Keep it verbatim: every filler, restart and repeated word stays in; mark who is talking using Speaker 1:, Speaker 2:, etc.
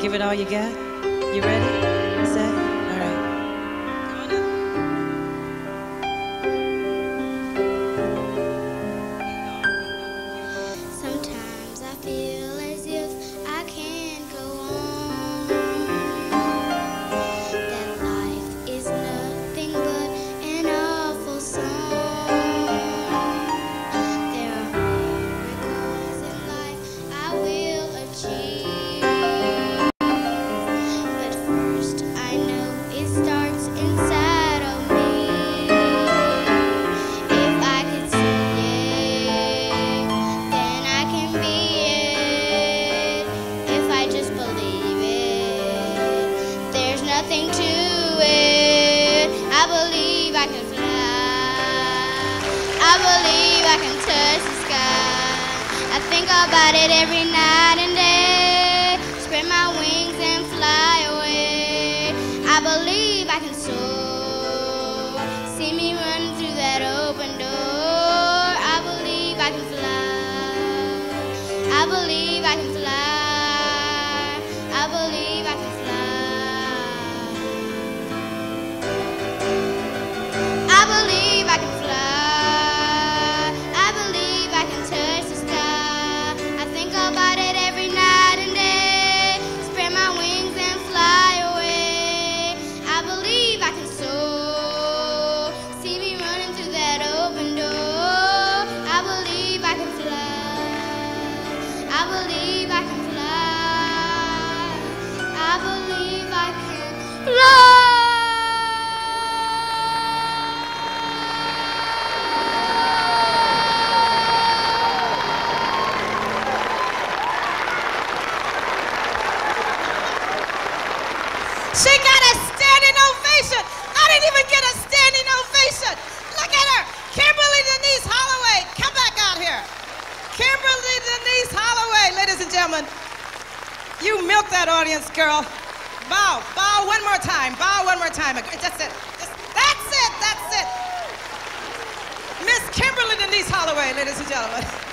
Speaker 1: Give it all you got. You ready? Set? All right. Come on up.
Speaker 2: Sometimes I feel as if I can't go on, that life is nothing but an awful song. There are miracles in life I will achieve, but first I know it starts inside of me. If I could see it, then I can be it. If I just believe it, there's nothing to it. I believe I can fly. I believe I can touch the sky. I think about it every night and day. Spread my wings and fly away. I believe I can soar. See me run through that open door. I believe I can fly. I believe I can fly. I believe I can fly. I believe I can fly. I believe I can touch the sky. I think about it every night and day. Spread my wings and fly away. I believe I can soar. See me running through that open door. I believe I can fly. I believe I can fly. I believe I can fly.
Speaker 1: She got a standing ovation. I didn't even get a standing ovation. Look at her. Kimberly Denise Holloway. Come back out here. Kimberly Denise Holloway, ladies and gentlemen. You milked that audience, girl. Bow. Bow one more time. Bow one more time. That's it. Just, that's it. That's it. Miss Kimberly Denise Holloway, ladies and gentlemen.